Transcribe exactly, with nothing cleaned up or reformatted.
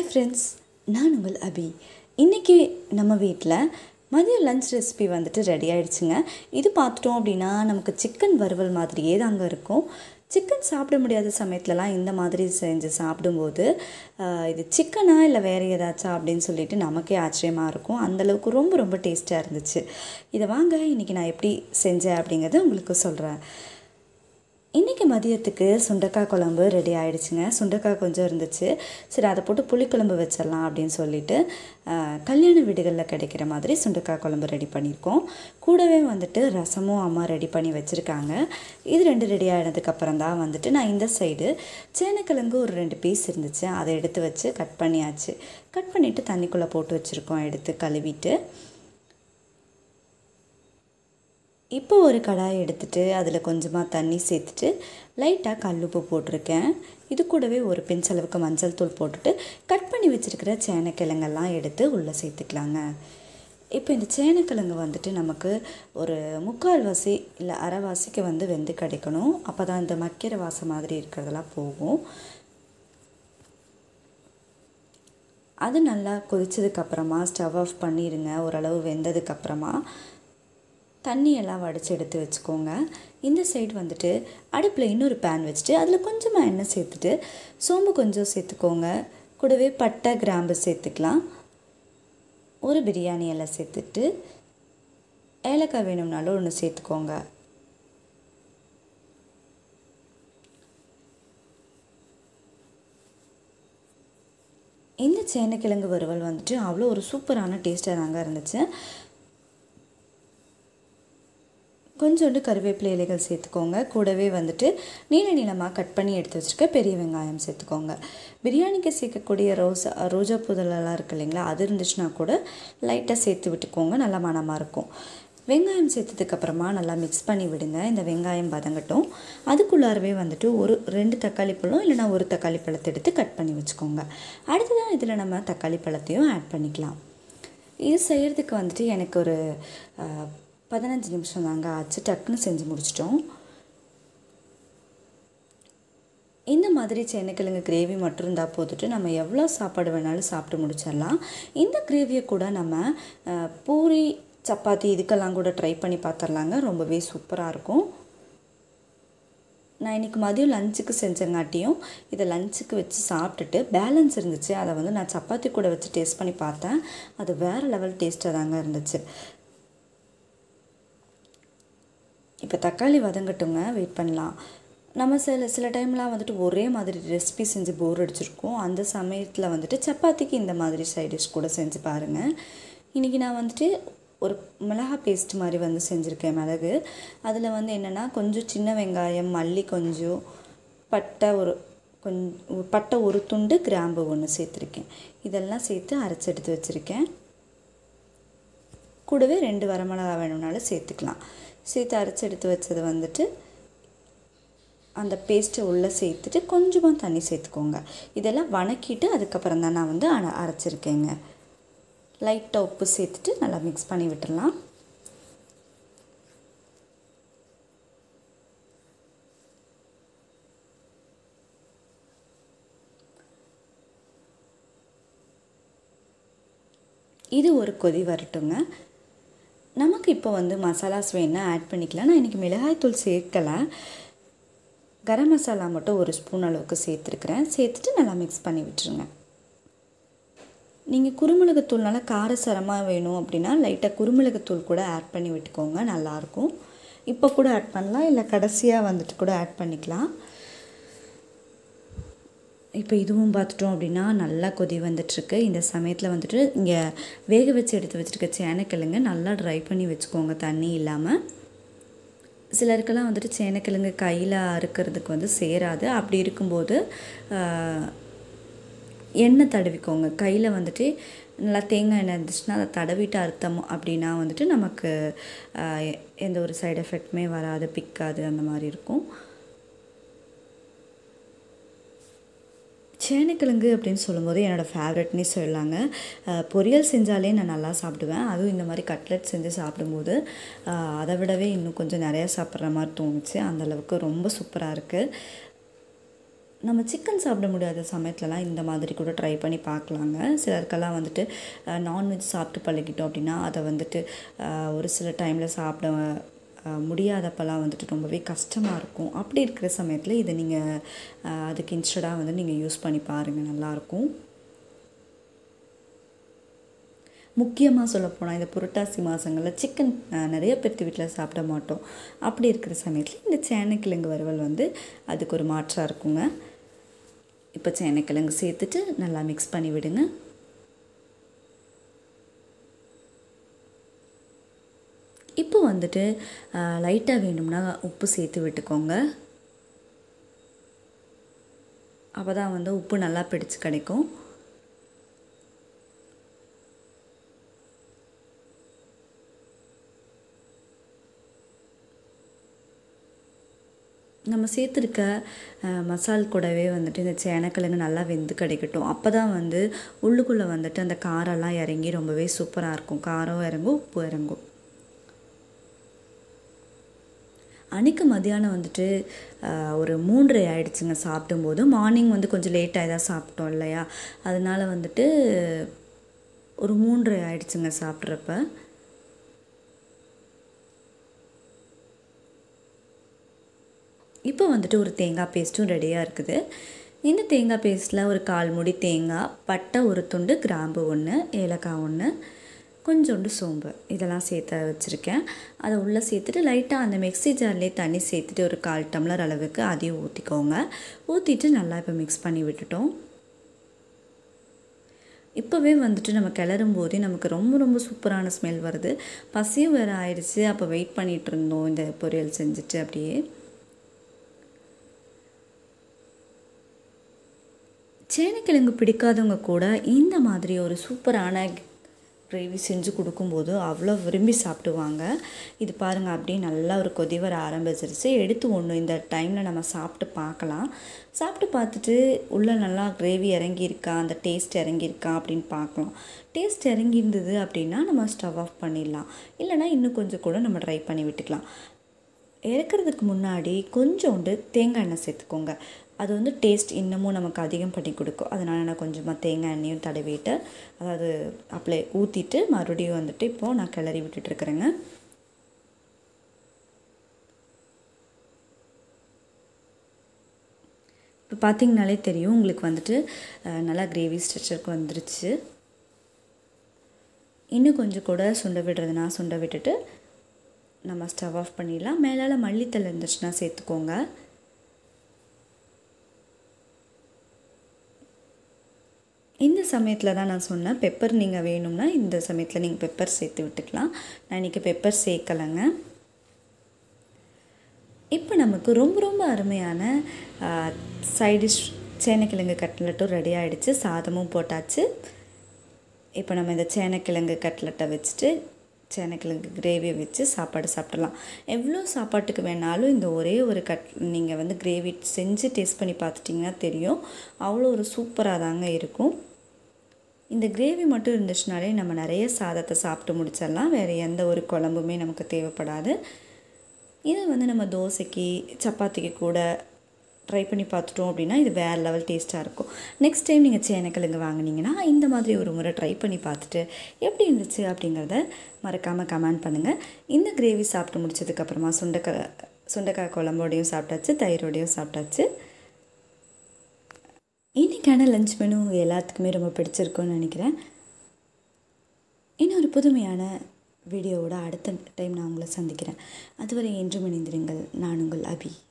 Hi friends, நான் உங்கள் அபி. இன்றைக்கி நம்ம வீட்டில் மதியம் லஞ்ச் ரெசிபி வந்துட்டு ரெடி ஆகிடுச்சுங்க. இது பார்த்துட்டோம் அப்படின்னா நமக்கு சிக்கன் வறுவல் மாதிரியே தாங்க இருக்கும். சிக்கன் சாப்பிட முடியாத சமயத்துலலாம் இந்த மாதிரி செஞ்சு சாப்பிடும்போது இது சிக்கனா இல்லை வேறு ஏதாச்சா அப்படின்னு சொல்லிட்டு நமக்கே ஆச்சரியமாக இருக்கும். அந்தளவுக்கு ரொம்ப ரொம்ப டேஸ்ட்டாக இருந்துச்சு. இதை வாங்க இன்றைக்கி நான் எப்படி செஞ்சேன் அப்படிங்கிறத உங்களுக்கு சொல்கிறேன். இன்றைக்கி மதியத்துக்கு சுண்டக்காய் குழம்பு ரெடி ஆகிடுச்சுங்க. சுண்டக்காய் கொஞ்சம் இருந்துச்சு, சரி அதை போட்டு புளிக்குழம்பு வச்சிடலாம் அப்படின்னு சொல்லிட்டு கல்யாண வீடுகளில் கிடைக்கிற மாதிரி சுண்டக்காய் குழம்பு ரெடி பண்ணியிருக்கோம். கூடவே வந்துட்டு ரசமும் அம்மா ரெடி பண்ணி வச்சுருக்காங்க. இது ரெண்டு ரெடி ஆகினதுக்கப்புறம் தான் வந்துட்டு நான் இந்த சைடு சேனக்கிழங்கு ஒரு ரெண்டு பீஸ் இருந்துச்சு, அதை எடுத்து வச்சு கட் பண்ணியாச்சு. கட் பண்ணிவிட்டு தண்ணிக்குள்ளே போட்டு வச்சுருக்கோம், எடுத்து கழுவிட்டு. இப்போ ஒரு கடாயை எடுத்துகிட்டு அதில் கொஞ்சமாக தண்ணி சேர்த்துட்டு லைட்டாக கல்லுப்பு போட்டிருக்கேன். இது கூடவே ஒரு பிஞ்ச் அளவுக்கு மஞ்சள் தூள் போட்டுட்டு கட் பண்ணி வச்சுருக்கிற சேனக்கிழங்கெல்லாம் எடுத்து உள்ளே சேர்த்துக்கலாங்க. இப்போ இந்த சேனக்கிழங்கு வந்துட்டு நமக்கு ஒரு முக்கால் வாசி இல்லை அரைவாசிக்கு வந்து வெந்து கிடைக்கணும். அப்போ தான் இந்த மக்கிற வாசம் மாதிரி இருக்கிறதெல்லாம் போகும். அது நல்லா கொதிச்சதுக்கப்புறமா ஸ்டவ் ஆஃப் பண்ணிடுங்க. ஓரளவு வெந்ததுக்கப்புறமா தண்ணியெல்லாம் வடித்து எடுத்து வச்சுக்கோங்க. இந்த சைடு வந்துட்டு அடுப்பில் இன்னொரு பேன் வச்சுட்டு அதில் கொஞ்சமாக எண்ணெய் சேர்த்துட்டு சோம்பு கொஞ்சம் சேர்த்துக்கோங்க. கூடவே பட்டை கிராம்பு சேர்த்துக்கலாம். ஒரு பிரியாணி எல்லாம் சேர்த்துட்டு ஏலக்காய் வேணும்னாலும் ஒன்று சேர்த்துக்கோங்க. இந்த சேனக்கிழங்கு வறுவல் வந்துட்டு அவ்வளோ ஒரு சூப்பரான டேஸ்ட்டாக தாங்க இருந்துச்சு. கொஞ்சோண்டு கருவேப்பிலை இலைகள் சேர்த்துக்கோங்க. கூடவே வந்துட்டு நீள நீளமாக கட் பண்ணி எடுத்து வச்சுருக்க பெரிய வெங்காயம் சேர்த்துக்கோங்க. பிரியாணிக்கு சேர்க்கக்கூடிய ரோசா ரோஜா புதலெல்லாம் இருக்குது இல்லைங்களா, அது இருந்துச்சுன்னா கூட லைட்டாக சேர்த்து விட்டுக்கோங்க, நல்லா மணமாக இருக்கும். வெங்காயம் சேர்த்ததுக்கப்புறமா நல்லா மிக்ஸ் பண்ணி விடுங்க. இந்த வெங்காயம் வதங்கட்டும். அதுக்குள்ளாரவே வந்துட்டு ஒரு ரெண்டு தக்காளி பழம் இல்லைனா ஒரு தக்காளி பழத்தை எடுத்து கட் பண்ணி வச்சுக்கோங்க. அடுத்ததான் இதில் நம்ம தக்காளி பழத்தையும் ஆட் பண்ணிக்கலாம். இது செய்கிறதுக்கு வந்துட்டு எனக்கு ஒரு பதினஞ்சு நிமிஷம் தாங்க ஆச்சு. டக்குன்னு செஞ்சு முடிச்சிட்டோம். இந்த மாதிரி சேனக்கிழங்கு கிரேவி மட்டும் இருந்தால் போட்டுட்டு நம்ம எவ்வளோ சாப்பாடு வேணாலும் சாப்பிட்டு முடிச்சிடலாம். இந்த கிரேவியை கூட நம்ம பூரி சப்பாத்தி இதுக்கெல்லாம் கூட ட்ரை பண்ணி பார்த்துடலாங்க. ரொம்பவே சூப்பராக இருக்கும். நான் இன்றைக்கி மதியம் லஞ்சுக்கு செஞ்சங்காட்டியும் இதை லஞ்சுக்கு வச்சு சாப்பிட்டுட்டு பேலன்ஸ் இருந்துச்சு, அதை வந்து நான் சப்பாத்தி கூட வச்சு டேஸ்ட் பண்ணி பார்த்தேன். அது வேறு லெவல் டேஸ்ட்டாக தாங்க இருந்துச்சு. இப்போ தக்காளி வதங்கட்டுங்க, வெயிட் பண்ணலாம். நம்ம சில சில டைம்லாம் வந்துட்டு ஒரே மாதிரி ரெசிபி செஞ்சு போர் அடிச்சிருக்கோம். அந்த சமயத்தில் வந்துட்டு சப்பாத்திக்கு இந்த மாதிரி சைட் டிஷ் கூட செஞ்சு பாருங்கள். இன்றைக்கி நான் வந்துட்டு ஒரு மிளகா பேஸ்ட் மாதிரி வந்து செஞ்சுருக்கேன். மிளகு அதில் வந்து என்னென்னா கொஞ்சம் சின்ன வெங்காயம், மல்லி கொஞ்சம், பட்டை ஒரு கொஞ்சம் பட்டை ஒரு துண்டு, கிராம்பு ஒன்று சேர்த்துருக்கேன். இதெல்லாம் சேர்த்து அரைச்சி எடுத்து வச்சுருக்கேன். கூடவே ரெண்டு வரமிளகா வேணும்னாலும் சேர்த்துக்கலாம். சேர்த்து அரைச்சி எடுத்து வச்சது வந்துட்டு அந்த பேஸ்ட்டை உள்ளே சேர்த்துட்டு கொஞ்சமாக தண்ணி சேர்த்துக்கோங்க. இதெல்லாம் வணக்கிட்டு அதுக்கப்புறம் தான் நான் வந்து அரைச்சிருக்கேங்க. லைட்டாக உப்பு சேர்த்துட்டு நல்லா மிக்ஸ் பண்ணி விட்டுடலாம். இது ஒரு கொதி வரட்டுங்க. நமக்கு இப்போ வந்து மசாலாஸ் வேணால் ஆட் பண்ணிக்கலாம். நான் இன்றைக்கி மிளகாய்த்தூள் சேர்க்கலை, கரம் மசாலா மட்டும் ஒரு ஸ்பூன் அளவுக்கு சேர்த்துருக்குறேன். சேர்த்துட்டு நல்லா மிக்ஸ் பண்ணி விட்டுருங்க. நீங்கள் குருமிளகுத்தூள்னால காரசாரமாக வேணும் அப்படின்னா லைட்டாக குருமிளகுத்தூள் கூட ஆட் பண்ணி விட்டுக்கோங்க, நல்லாயிருக்கும். இப்போ கூட ஆட் பண்ணலாம், இல்லை கடைசியாக வந்துட்டு கூட ஆட் பண்ணிக்கலாம். இப்போ இதுவும் பார்த்துட்டோம் அப்படின்னா நல்லா கொதி வந்துட்டுருக்கு. இந்த சமயத்தில் வந்துட்டு இங்கே வேக வச்சு எடுத்து வச்சுருக்க சேனக்கிழங்கு நல்லா ட்ரை பண்ணி வச்சுக்கோங்க, தண்ணி இல்லாமல். சிலருக்கெல்லாம் வந்துட்டு சேனக்கிழங்கு கையில் அறுக்கிறதுக்கு வந்து சேராது. அப்படி இருக்கும்போது எண்ணெய் தடவிக்கோங்க. கையில் வந்துட்டு நல்லா தேங்காய் எண்ணெய் இருந்துச்சுன்னா அதை தடவிட்டு அறுத்தோம் அப்படின்னா வந்துட்டு நமக்கு எந்த ஒரு சைடு எஃபெக்ட்டுமே வராது, பிக்காது, அந்த மாதிரி இருக்கும். சேனக்கிழங்கு அப்படின்னு சொல்லும்போது என்னோடய ஃபேவரெட்னே சொல்லலாங்க. பொரியல் செஞ்சாலே நான் நல்லா சாப்பிடுவேன். அதுவும் இந்த மாதிரி கட்லெட் செஞ்சு சாப்பிடும்போது அதை விடவே இன்னும் கொஞ்சம் நிறையா சாப்பிட்ற மாதிரி தோணுச்சு. அந்தளவுக்கு ரொம்ப சூப்பராக இருக்குது. நம்ம சிக்கன் சாப்பிட முடியாத சமயத்துலலாம் இந்த மாதிரி கூட ட்ரை பண்ணி பார்க்கலாங்க. சிலருக்கெல்லாம் வந்துட்டு நான்வெஜ் சாப்பிட்டு பழகிட்டோம் அப்படின்னா அதை வந்துட்டு ஒரு சில டைமில் சாப்பிட முடியாதப்பெல்லாம் வந்துட்டு ரொம்பவே கஷ்டமாக இருக்கும். அப்படி இருக்கிற சமயத்தில் இதை நீங்கள் அதுக்கு இன்ஸ்டடாக வந்து நீங்கள் யூஸ் பண்ணி பாருங்கள், நல்லாயிருக்கும். முக்கியமாக சொல்லப்போனால் இந்த புரட்டாசி மாதங்களில் சிக்கன் நிறைய பேர்த்து வீட்டில் சாப்பிட மாட்டோம். அப்படி இருக்கிற சமயத்தில் இந்த சேனைக்கிழங்கு வறுவல் வந்து அதுக்கு ஒரு மாற்றாக இருக்குங்க. இப்போ சேனைக்கிழங்கு சேர்த்துட்டு நல்லா மிக்ஸ் பண்ணி விடுங்க. இப்போ வந்துட்டு லைட்டாக வேணும்னா உப்பு சேர்த்து விட்டுக்கோங்க. அப்போ தான் வந்து உப்பு நல்லா பிடிச்சு கிடைக்கும். நம்ம சேர்த்துருக்க மசால் கூடவே வந்துட்டு இந்த சேனைக்கிழங்கு நல்லா வெந்து கிடைக்கட்டும். அப்போ தான் வந்து உள்ளுக்குள்ளே வந்துட்டு அந்த காரெல்லாம் இறங்கி ரொம்பவே சூப்பராக இருக்கும். காரம் இறங்கும், உப்பு இறங்கும். அன்றைக்கி மதியானம் வந்துட்டு ஒரு மூன்றரை ஆகிடுச்சுங்க சாப்பிடும்போது. மார்னிங் வந்து கொஞ்சம் லேட்டாக தான் சாப்பிட்டோம் இல்லையா, அதனால் வந்துட்டு ஒரு மூன்றரை ஆகிடுச்சுங்க சாப்பிட்றப்ப. இப்போ வந்துட்டு ஒரு தேங்காய் பேஸ்ட்டும் ரெடியாக இருக்குது. இந்த தேங்காய் பேஸ்ட்டில் ஒரு கால் மூடி தேங்காய், பட்டை ஒரு துண்டு, கிராம்பு ஒன்று, ஏலக்காய் ஒன்று, கொஞ்சோண்டு சோம்பு இதெல்லாம் சேர்த்து வச்சுருக்கேன். அதை உள்ளே சேர்த்துட்டு லைட்டாக அந்த மிக்ஸி ஜார்லேயே தண்ணி சேர்த்துட்டு ஒரு கால் டம்ளர் அளவுக்கு அதையும் ஊற்றிக்கோங்க. ஊற்றிட்டு நல்லா இப்போ மிக்ஸ் பண்ணி விட்டுட்டோம். இப்போவே வந்துட்டு நம்ம கிளறும் போதே நமக்கு ரொம்ப ரொம்ப சூப்பரான ஸ்மெல் வருது. பசியும் வேறு ஆயிடுச்சு. அப்போ வெயிட் பண்ணிகிட்டு இருந்தோம் இந்த பொரியல் செஞ்சுட்டு. அப்படியே சேனைக்கிழங்கு பிடிக்காதவங்க கூட இந்த மாதிரி ஒரு சூப்பரான கிரேவி செஞ்சு கொடுக்கும்போது அவ்வளோ விரும்பி சாப்பிடுவாங்க. இது பாருங்கள், அப்படியே நல்லா ஒரு கொதி வர ஆரம்பிச்சிருச்சு. எடுத்து ஒன்று இந்த டைமில் நம்ம சாப்பிட்டு பார்க்கலாம். சாப்பிட்டு பார்த்துட்டு உள்ளே நல்லா கிரேவி இறங்கியிருக்கா, அந்த டேஸ்ட் இறங்கியிருக்கா அப்படின்னு பார்க்கலாம். டேஸ்ட் இறங்கியிருந்தது அப்படின்னா நம்ம ஸ்டவ் ஆஃப் பண்ணிடலாம். இல்லைனா இன்னும் கொஞ்சம் கூட நம்ம ட்ரை பண்ணி விட்டுக்கலாம். இறக்கிறதுக்கு முன்னாடி கொஞ்சோண்டு தேங்காய் எண்ணெய் சேர்த்துக்கோங்க. அது வந்து டேஸ்ட் இன்னமும் நமக்கு அதிகம் பண்ணி கொடுக்கும். அதனால் நான் கொஞ்சமாக தேங்காய் எண்ணெயும் தடவிட்டு, அதாவது அப்ளை ஊற்றிட்டு மறுபடியும் வந்துட்டு இப்போது நான் கிளறி விட்டுட்டுருக்குறேங்க. இப்போ பார்த்திங்கனாலே தெரியும் உங்களுக்கு வந்துட்டு நல்லா கிரேவி ஸ்ட்ரக்சருக்கு வந்துருச்சு. இன்னும் கொஞ்சம் கூட சுண்ட விடுறதுனா சுண்ட விட்டுட்டு நம்ம ஸ்டவ் ஆஃப் பண்ணிடலாம். மேலால் மல்லித்தலை இருந்துச்சுன்னா சேர்த்துக்கோங்க. இந்த சமயத்தில் தான் நான் சொன்னேன் பெப்பர் நீங்கள் வேணும்னா இந்த சமயத்தில் நீங்கள் பெப்பர் சேர்த்து விட்டுக்கலாம். நான் இன்றைக்கி பெப்பர் சேர்க்கலைங்க. இப்போ நமக்கு ரொம்ப ரொம்ப அருமையான சைடிஷ் சேனைக்கிழங்கு கட்லெட்டும் ரெடி ஆகிடுச்சு. சாதமும் போட்டாச்சு. இப்போ நம்ம இந்த சேனைக்கிழங்கு கட்லெட்டை வச்சுட்டு சேனைக்கிழங்கு கிரேவியை வச்சு சாப்பாடு சாப்பிடலாம். எவ்வளோ சாப்பாட்டுக்கு வேணாலும் இந்த ஒரே ஒரு கட் நீங்கள் வந்து கிரேவி செஞ்சு டேஸ்ட் பண்ணி பார்த்துட்டிங்கன்னா தெரியும், அவ்வளோ ஒரு சூப்பராக தாங்க இருக்கும். இந்த கிரேவி மட்டும் இருந்துச்சுனாலே நம்ம நிறைய சாதத்தை சாப்பிட்டு முடிச்சிடலாம். வேறு எந்த ஒரு குழம்புமே நமக்கு தேவைப்படாது. இதை வந்து நம்ம தோசைக்கு சப்பாத்திக்கு கூட ட்ரை பண்ணி பார்த்துட்டோம் அப்படின்னா இது வேறு லெவல் டேஸ்ட்டாக இருக்கும். நெக்ஸ்ட் டைம் நீங்கள் சேனைக்கிழங்கு வாங்கினீங்கன்னா இந்த மாதிரி ஒரு முறை ட்ரை பண்ணி பார்த்துட்டு எப்படி இருந்துச்சு அப்படிங்கிறத மறக்காமல் கமெண்ட் பண்ணுங்கள். இந்த கிரேவி சாப்பிட்டு முடிச்சதுக்கப்புறமா சுண்டைக்காய் சுண்டைக்காய் குழம்போடையும் சாப்பிட்டாச்சு, தயிரோடையும் சாப்பிட்டாச்சு. இன்றைக்கான லஞ்ச் மெனு உங்கள் எல்லாத்துக்குமே ரொம்ப பிடிச்சிருக்குன்னு நினைக்கிறேன். இன்னொரு புதுமையான வீடியோவோட அடுத்த டைம் நான் உங்களை சந்திக்கிறேன். அதுவரை என்றும் இணைந்திருங்கள். நான் உங்கள் அபி.